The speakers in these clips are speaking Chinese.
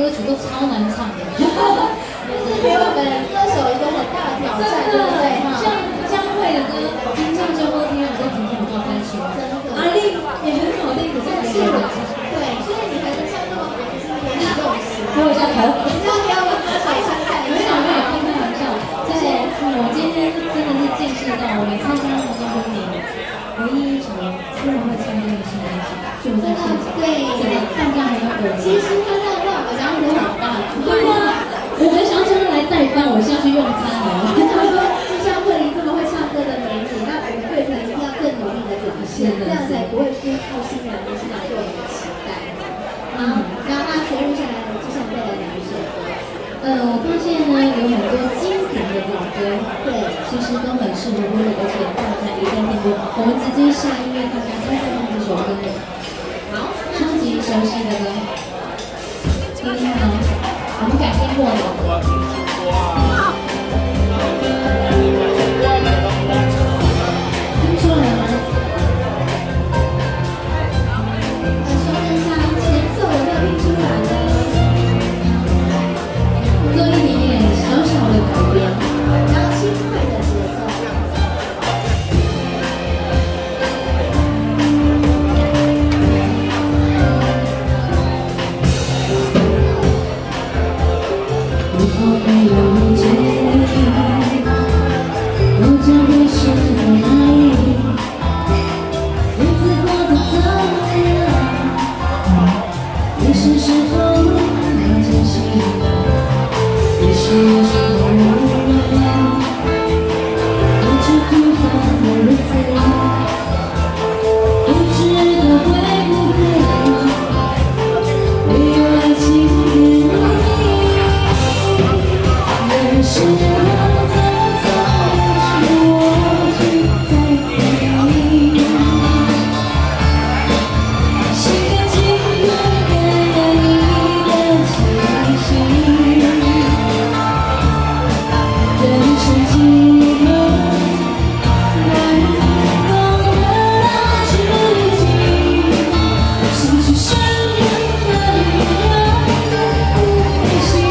歌曲都超难唱的， 就是给我们歌手一个很大的挑战，对不对？ 像江蕙的歌，听唱就好听，我都今天不到分数。阿丽也很好听，可是还是对，所以你还能唱那么好，就是有点用心。 给我一下头， 你是要给我们歌手称赞一下？ 没有开玩笑，就是我今天真的是见识到，我每参加活动中里唯一一首突然会唱这个新歌曲，就在现场， 对， 真的大家很有耳其实他这样让我压力好大。 对啊，我很想叫他来代班，我下去用餐了。 他说，就像慧玲这么会唱歌的美女，那我们乐团一定要更努力的表现，这样才不会辜负新娘对我们的期待。好，然后那全录下来，就像带来哪一首歌？ 我发现呢，有很多经典的老歌，对，其实都很适合录，而且大家一定听过。我们直接下音乐，大家都在放这首歌。好，超级熟悉的歌，听听看哦，我们改编过的。听出来了吗？ 说一下前奏有没有听出来呢？ 做一点点小小的改编， 然后轻快的节奏。 如果没有结局，我将会选择哪里？日子过得怎么样？你是否能珍惜？也许有时候无聊，过着平凡的日子，不知道会不会没有爱情的你。人是我走走，是我去在等你，心甘情愿给了你的气息。人生几何，难懂得那知己，失去生命的力量，不行。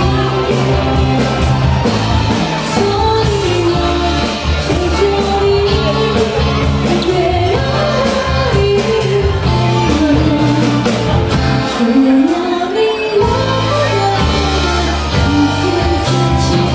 所以我求求你，别让我一个人，只要你我的一丝丝情。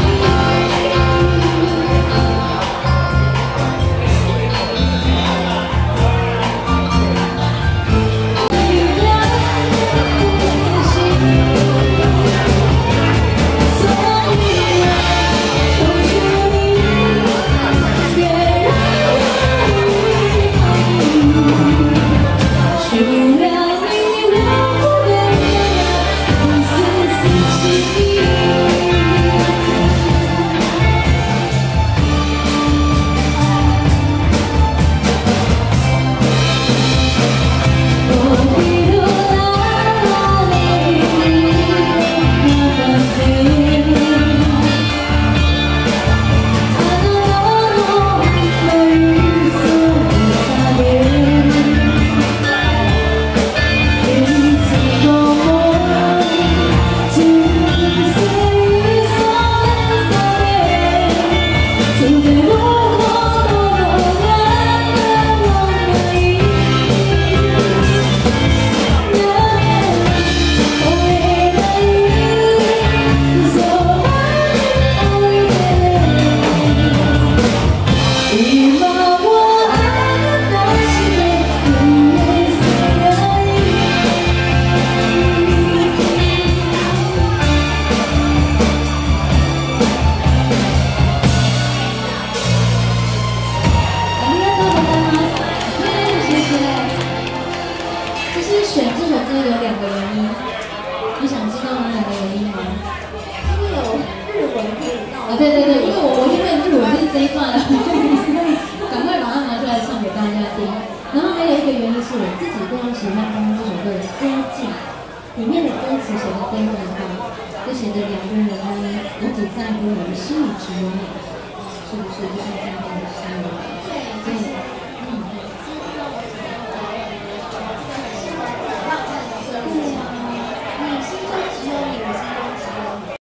选这首歌有2个原因，你想知道哪2个原因吗？ 因为有日文可以到。 对，因为我因为日文就是这一段了，赶快把它拿出来唱给大家听。然后还有一个原因是我自己非常喜欢刚刚这首歌的歌境，里面的歌词写得非常好，就写着2个人呢，我只在乎我的心里只有你，是不是就像今天的心里？ 对，